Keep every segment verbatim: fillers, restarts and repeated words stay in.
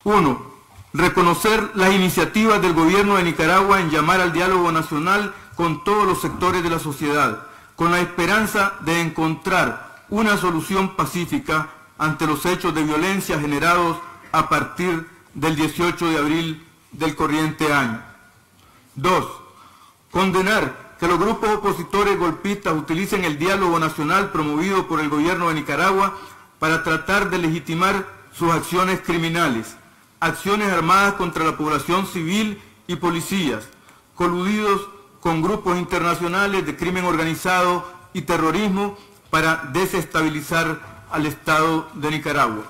Uno, reconocer las iniciativas del gobierno de Nicaragua en llamar al diálogo nacional con todos los sectores de la sociedad, con la esperanza de encontrar una solución pacífica ante los hechos de violencia generados a partir del dieciocho de abril del corriente año. Dos, condenar que los grupos opositores golpistas utilicen el diálogo nacional promovido por el gobierno de Nicaragua para tratar de legitimar sus acciones criminales, acciones armadas contra la población civil y policías, coludidos con grupos internacionales de crimen organizado y terrorismo para desestabilizar al Estado de Nicaragua.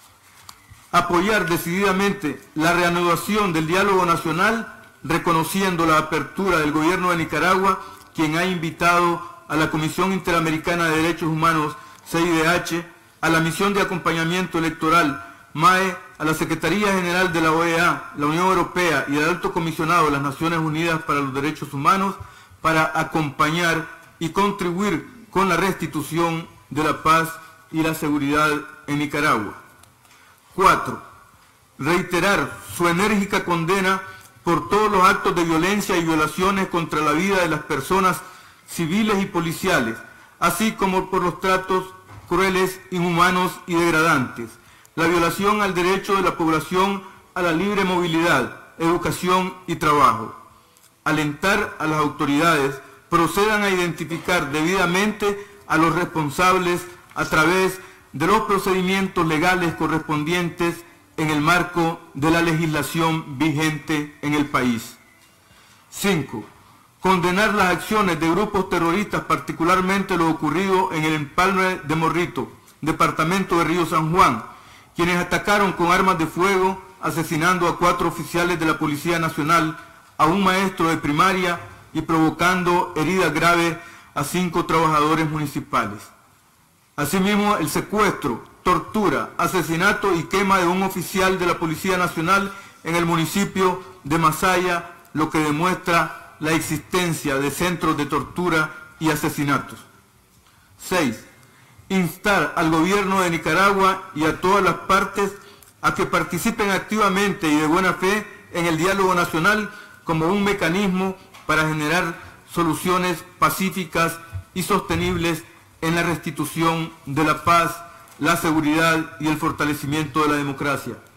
Apoyar decididamente la reanudación del diálogo nacional, reconociendo la apertura del gobierno de Nicaragua, quien ha invitado a la Comisión Interamericana de Derechos Humanos, C I D H, a la Misión de Acompañamiento Electoral, M A E, a la Secretaría General de la O E A, la Unión Europea y al Alto Comisionado de las Naciones Unidas para los Derechos Humanos para acompañar y contribuir con la restitución de la paz y la seguridad en Nicaragua. Cuatro, reiterar su enérgica condena por todos los actos de violencia y violaciones contra la vida de las personas civiles y policiales, así como por los tratos crueles, inhumanos y degradantes, la violación al derecho de la población a la libre movilidad, educación y trabajo. Alentar a las autoridades procedan a identificar debidamente a los responsables a través de los procedimientos legales correspondientes en el marco de la legislación vigente en el país. Cinco. Condenar las acciones de grupos terroristas, particularmente lo ocurrido en el Empalme de Morrito, departamento de Río San Juan, quienes atacaron con armas de fuego, asesinando a cuatro oficiales de la Policía Nacional, a un maestro de primaria y provocando heridas graves a cinco trabajadores municipales. Asimismo, el secuestro, tortura, asesinato y quema de un oficial de la Policía Nacional en el municipio de Masaya, lo que demuestra la existencia de centros de tortura y asesinatos. Seis. Instar al gobierno de Nicaragua y a todas las partes a que participen activamente y de buena fe en el diálogo nacional como un mecanismo para generar soluciones pacíficas y sostenibles en la restitución de la paz, la seguridad y el fortalecimiento de la democracia.